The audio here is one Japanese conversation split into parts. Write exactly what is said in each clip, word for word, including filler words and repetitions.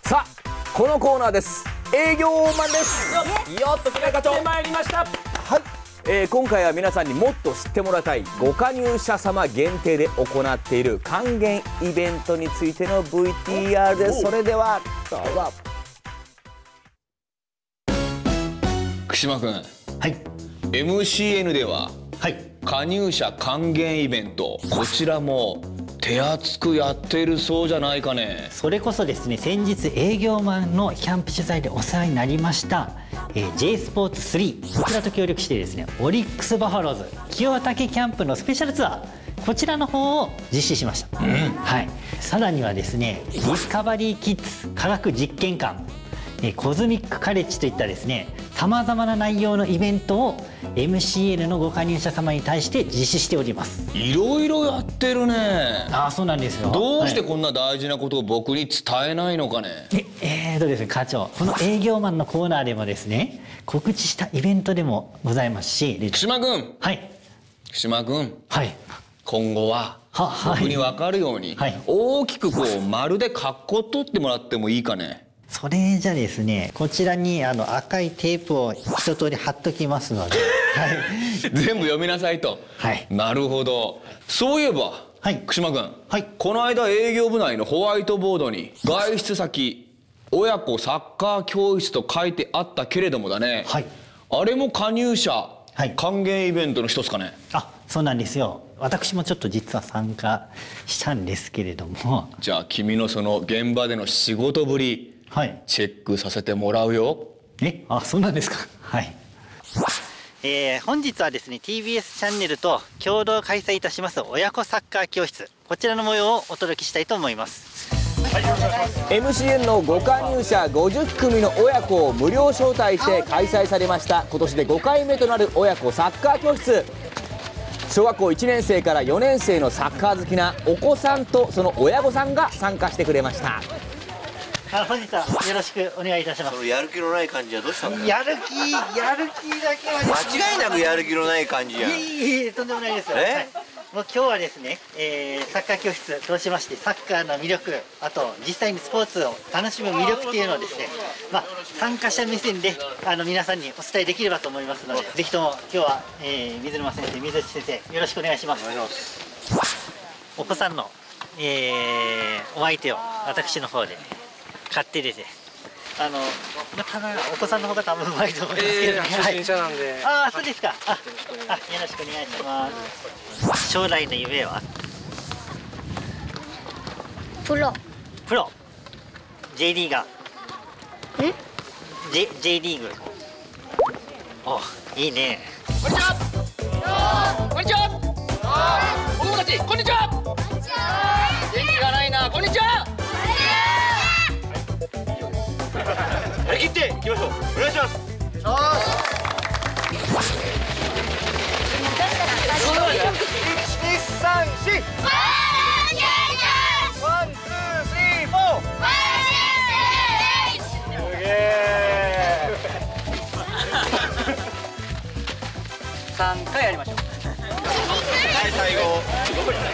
さあこのコーナーです。営業マンです。 よっとやってまいりました。 はい、えー、今回は皆さんにもっと知ってもらいたいご加入者様限定で行っている還元イベントについての ブイティーアール です。それではどうぞ。 串間くん、 はい、 エムシーエヌ では、 はい、 加入者還元イベント、こちらも手厚くやっているそうじゃないかね。 それこそですね、先日営業マンのキャンプ取材でお世話になりました、えー、J スポーツスリー、こちらと協力してですね、オリックスバファローズ清岳キャンプのスペシャルツアー、こちらの方を実施しました、うん、はい。さらにはですね、ディスカバリーキッズ科学実験館、えー、コズミックカレッジといったですね、さまざまな内容のイベントを エムシーエヌ のご加入者様に対して実施しております。 いろいろやってるね。 ああ、そうなんですよ。 どうしてこんな大事なことを僕に伝えないのかね。 はい、ええーとですね、課長、この営業マンのコーナーでもですね、告知したイベントでもございますし。 串間君、 はい、 串間君、 はい、 今後は僕に分かるように、はい、大きくこう丸でカッコ取ってもらってもいいかね。 それじゃですね、こちらにあの赤いテープを一通り貼っときますので、はい、 全部読みなさいと。はい、なるほど。そういえば、はい、串間君、はい、この間営業部内のホワイトボードに外出先親子サッカー教室と書いてあったけれどもだね、はい、あれも加入者還元イベントの一つかね。 あ、そうなんですよ。私もちょっと実は参加したんですけれども。 じゃあ君のその現場での仕事ぶり、はい、チェックさせてもらうよ。 え、あ、そうなんですか。はい。えー、本日はですね ティービーエス チャンネルと共同開催いたします親子サッカー教室、こちらの模様をお届けしたいと思います。 はい、エムシーエヌ のご加入者ごじゅっくみの親子を無料招待して開催されました今年でごかいめとなる親子サッカー教室。小学校いちねん生からよねん生のサッカー好きなお子さんとその親御さんが参加してくれました。 あ、本日はよろしくお願いいたします。 そのやる気のない感じはどうしたんだよ。 やる気、やる気だけは間違いなくやる気のない感じじゃん。 いえいえ、とんでもないですよ。はい、もう今日はですね、えー、サッカー教室通しましてサッカーの魅力、あと実際にスポーツを楽しむ魅力っていうのをですね、まあ、参加者目線であの皆さんにお伝えできればと思いますので、ぜひとも今日は、えー、水沼先生、水内先生、よろしくお願いします。お願いします。お子さんの、えー、お相手を私の方で買ってですね、あのまたお子さんの方が多分うまいと思いますけど、えー、初心者なんで、はい、ああ、そうですか。ああ、よろしくお願いします。将来の夢はプロ。 プロ J リーガー。え J, J リーグ。お、いいね。 こんにちは。こんにちは。子供たち、こんにちは。元気がないな。こんにちは。張り切っていきましょう。お願いします。一二三四。ワンツースリーフォー。すげえ。三回やりましょう。はい、最後。どこに。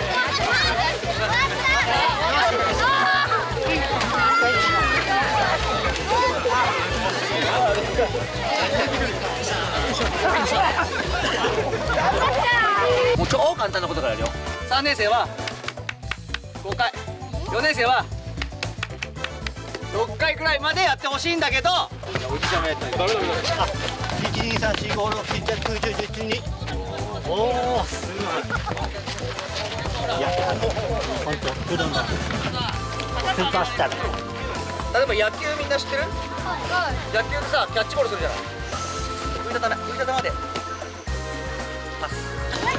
もう超簡単なことからやるよ。さんねん生はごかい、よねん生はろっかいくらいまでやってほしいんだけど、おじちゃんもやってない。ダメダメダメ。いちにさんしごろくしちはちきゅうじゅうじゅういちに。おお、すごい。いや、本当プロのスーパースターだ。例えば野球みんな知ってる？野球でさ、キャッチボールするじゃない。浮いたため、浮いた球でパス。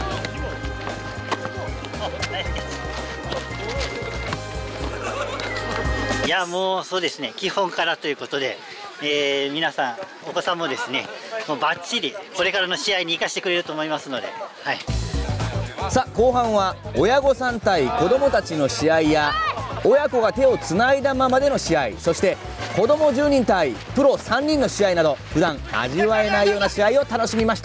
いや、もうそうですね、基本からということで、えー、皆さんお子さんもですね、もうバッチリこれからの試合に生かしてくれると思いますので、はい。 さあ後半は親御さん対子どもたちの試合や親子が手をつないだままでの試合、そして子どもじゅうにん対プロさんにんの試合など普段味わえないような試合を楽しみました。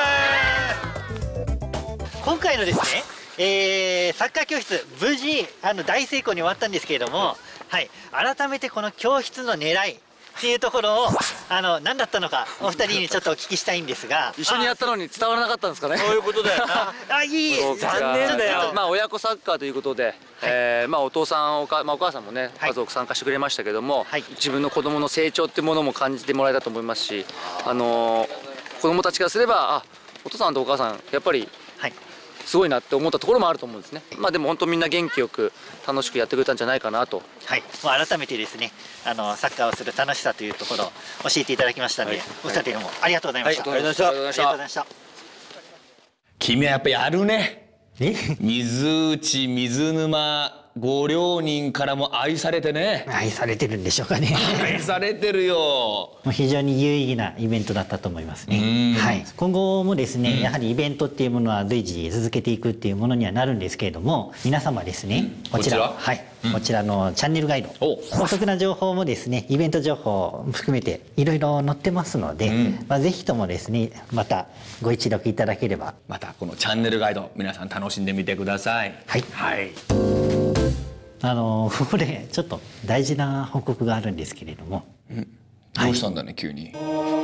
今回のですね、えー、サッカー教室無事あの大成功に終わったんですけれども、 はい、改めてこの教室の狙いっていうところをあの何だったのかお二人にちょっとお聞きしたいんですが、 一緒にやったのに伝わらなかったんですかね。 そういうことだよな。 あ、いい、 残念だよ。まあ親子サッカーということで、はい、えー、まあお父さんおか、まあ、お母さんもね、はい、家族参加してくれましたけども、はい、自分の子供の成長ってものも感じてもらえたと思いますし、あのー、子供たちからすれば、あ、お父さんとお母さんやっぱり、はい、すごいなって思ったところもあると思うんですね。まあでも本当みんな元気よく楽しくやってくれたんじゃないかなと。はい、 もう改めてですね、あのサッカーをする楽しさというところを教えていただきましたので、はい、お二人もありがとうございました。 はい、ありがとうございました。 ありがとうございました。 君はやっぱやるね。え？水内水沼ご両人からも愛されてね。 愛されてるんでしょうかね。 愛されてるよ。 もう非常に有意義なイベントだったと思いますね。はい、今後もですね、やはりイベントっていうものは随時続けていくっていうものにはなるんですけれども、皆様ですね、こちら、はい、こちらのチャンネルガイド、お得な情報もですね、イベント情報も含めていろいろ載ってますので、まあぜひともですね、またご一読いただければ。 またこのチャンネルガイド皆さん楽しんでみてください。 はい。はい。あのここでちょっと大事な報告があるんですけれども、 うん、どうしたんだね、はい、急に。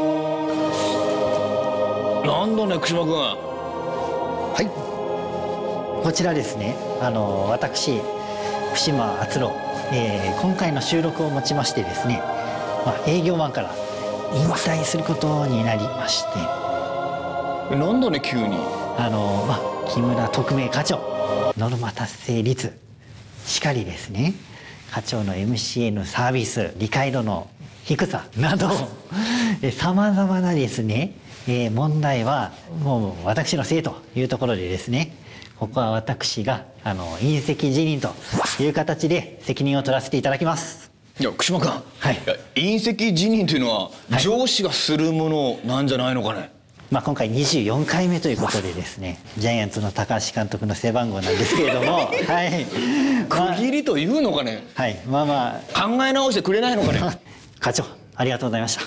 なんだね、串間君。 はい、こちらですね、あの私串間篤郎、えー、今回の収録をもちましてですね、まあ、営業マンから引退することになりまして。 なんだね、急に。 あの、まあ、木村特命課長ノルマ達成率しかりですね、課長の エムシーエー のサービス理解度の低さなどさまざまなですね、えー、問題はもう私のせいというところでですね、ここは私があの引責辞任という形で責任を取らせていただきます。 いや、串間君、 はい、 引責辞任というのは上司がするものなんじゃないのかね。はい、 まあ今回にじゅうよんかいめということでですね、ジャイアンツの高橋監督の背番号なんですけれども、はい、 区切りというのかね。 はい、まあまあ考え直してくれないのかね。 課長、ありがとうございました。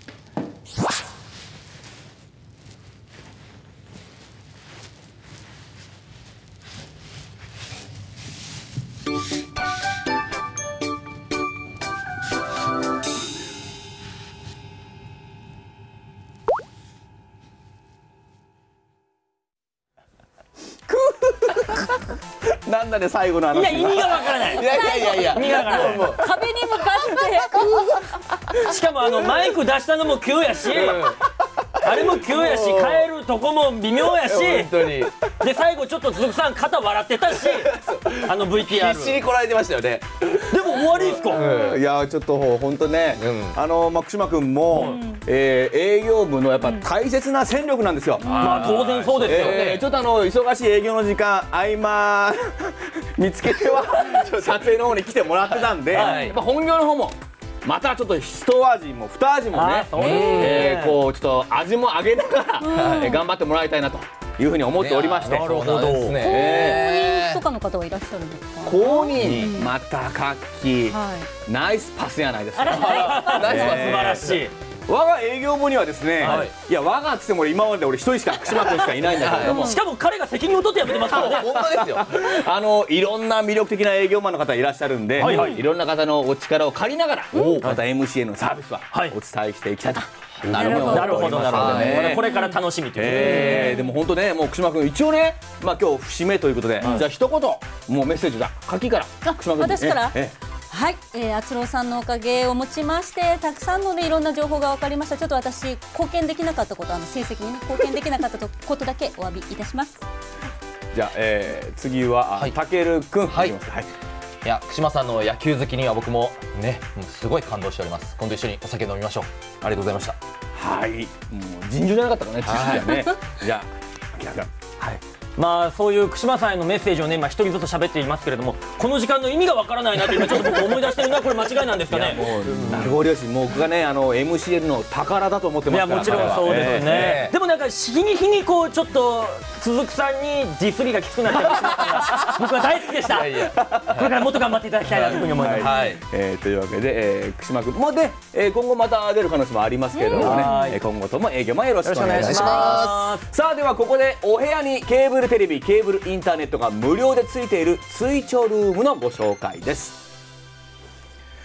なんだね、最後の話。 いや、意味がわからない。 いやいやいやいや、 意味がわからない。 壁に向かってしかもあのマイク出したのも急やし、あれも急やし、変えるとこも微妙やし、 本当に。 で最後ちょっと鈴木さん肩笑ってたし、あの ブイティーアール必死にこらえてましたよね。 でも終わりですか。 うん、いやちょっと本当ね、うん、あのまあ串間君も、うん、えー、営業部のやっぱ大切な戦力なんですよ。 うん、まあ当然そうですよね。 えー、ちょっとあの忙しい営業の時間合間見つけては撮影の方に来てもらってたんで、はい、やっぱ本業の方もまたちょっと一味も二味もね、えー、こうちょっと味も上げながら、うん、頑張ってもらいたいなというふうに思っておりまして。 なるほど。 公認とかの方はいらっしゃるんですか。 公認、また活気、はい、ナイスパスやないですか。ナイスパス、素晴らしい。 我が営業部にはですね、はい、いや我がっつっても今まで俺一人しか串間君しかいないんだけれども、 しかも彼が責任を取ってやめてますからね。 本当ですよ。あのいろんな魅力的な営業マンの方いらっしゃるんで、はいはい、いろんな方のお力を借りながら、うん、また エムシーエー のサービスはお伝えしていきたいと。 なるほどなるほどなるほどね。これから楽しみという。 えー、でも本当ね、もう串間君一応ね、まあ今日節目ということで、うん、じゃあ一言もうメッセージだ。書きから串間君に。私から。ええはい、えー、篤郎さんのおかげをもちましてたくさんの、ね、いろんな情報が分かりました。ちょっと私貢献できなかったこと、あの成績に、ね、貢献できなかったことだけお詫びいたします。 じゃあ、えー、次は、はい、たけるくん。はい、はい、 いや、串間さんの野球好きには僕もね、すごい感動しております。今度一緒にお酒飲みましょう。ありがとうございました。 はい、もう尋常じゃなかったからね、知識はね。じゃあ、明らか。はい。 まあそういう串間さんへのメッセージをね、今一人ずつ喋っていますけれども、この時間の意味がわからないなって今ちょっと僕思い出してるな。これ間違いなんですかね。 名残惜しい。もう僕がね、あの エムシーエル の宝だと思ってますから。 いやもちろんそうですね。でもなんか日に日にこうちょっと鈴木さんにディスりがきつくなってますが、僕は大好きでした。これからもっと頑張っていただきたいなというふうに思います。 はい。えー、というわけで、えー、串間君もで、えー、今後また出る可能性もありますけれどもね、えー、今後とも営業もよろしくお願いします。さあではここでお部屋にケーブルテレビ、ケーブルインターネットが無料でついている追聴ルームのご紹介です。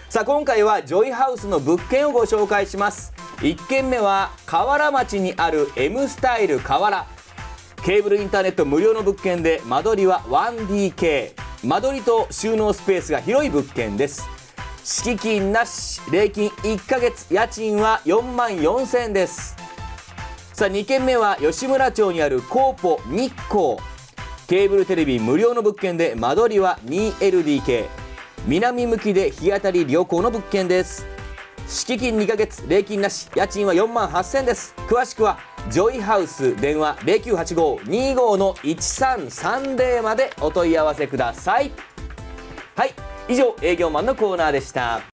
さあ今回はジョイハウスの物件をご紹介します。いっけんめは河原町にある M スタイル河原。ケーブルインターネット無料の物件で、間取りは ワンディーケー、 間取りと収納スペースが広い物件です。敷金なし、礼金いっかげつ、家賃はよんまんよんせんえんです。さあにけんめは吉村町にあるコーポ日光。ケーブルテレビ無料の物件で、間取りは にエルディーケー、 南向きで日当たり良好の物件です。敷金にかげつ、礼金なし、家賃はよんまんはっせんえんです。詳しくはジョイハウス電話 ゼロきゅうはちごーにーごーのいちさんさんゼロ までお問い合わせください。はい、以上営業マンのコーナーでした。